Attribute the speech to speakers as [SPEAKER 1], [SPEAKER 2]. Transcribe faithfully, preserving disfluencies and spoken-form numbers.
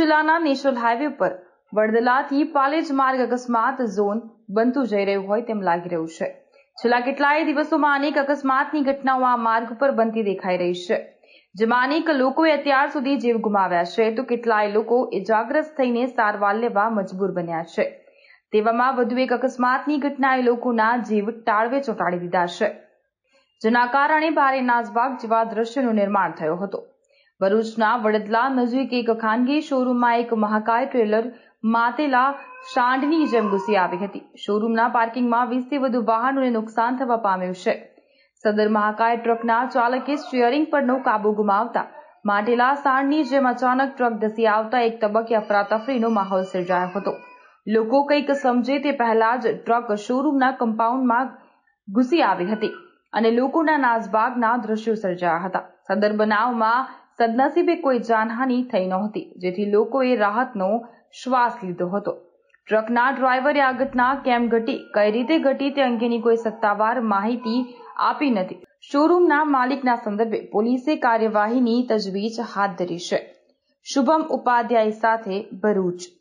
[SPEAKER 1] જિલ્લાના national highway પર વડદલાથી પાલેજ માર્ગ અકસ્માત ઝોન બનતું જઈ રહ્યું હોય તેમ લાગી રહ્યું છે। છેલ્લા કેટલાય દિવસોમાં અનેક અકસ્માતની ઘટનાઓ આ માર્ગ પર બનતી દેખાઈ રહી છે, જેમાં અનેક લોકોએ અત્યાર સુધી જીવ ગુમાવ્યા છે, તો કેટલાય લોકો ઇજાગ્રસ્ત થઈને સારવાર લેવા મજબૂર બન્યા છે। તેવામાં વધુ એક અકસ્માતની ઘટનાએ લોકોના જીવ તાળવે ચોંટાડી દીધા છે, જેના કારણે ભારે નાસભાગ જેવા દ્રશ્યનું નિર્માણ થયો હતો। ભરૂચના વડદલા નજીક એક ખાનગી શોરૂમમાં એક મહાકાય ટ્રેલર માતેલા શાંઢની જેમ ઘૂસી આવી હતી। શોરૂમના પાર્કિંગમાં વીસથી વધુ વાહનોને નુકસાન થવા પામ્યું છે। સદર મહાકાય ટ્રકના ચાલકે સ્ટીયરિંગ પરનો કાબુ ગુમાવતા માટેલા સાંઢની જેમ અચાનક ટ્રક ધસી આવતા એક તબક્કે અફરાતફરીનો માહોલ સર્જાયો હતો। લોકો કંઈક સમજે તે પહેલા જ ટ્રક શોરૂમના કમ્પાઉન્ડમાં ઘૂસી આવી હતી અને લોકોના નાસભાગના દ્રશ્યો સર્જાયા હતા। સદર બનાવમાં સદનસીબે કોઈ જાનહાનિ થઈ નહોતી, જેથી લોકોએ રાહતનો શ્વાસ લીધો હતો। ટ્રકના ડ્રાઈવરે આ ઘટના કેમ ઘટી, કઈ રીતે ઘટી તે અંગેની કોઈ સત્તાવાર માહિતી આપી નથી। શોરૂમના માલિકના સંદર્ભે પોલીસે કાર્યવાહીની તજવીજ હાથ ધરી છે। શુભમ ઉપાધ્યાય સાથે, ભરૂચ।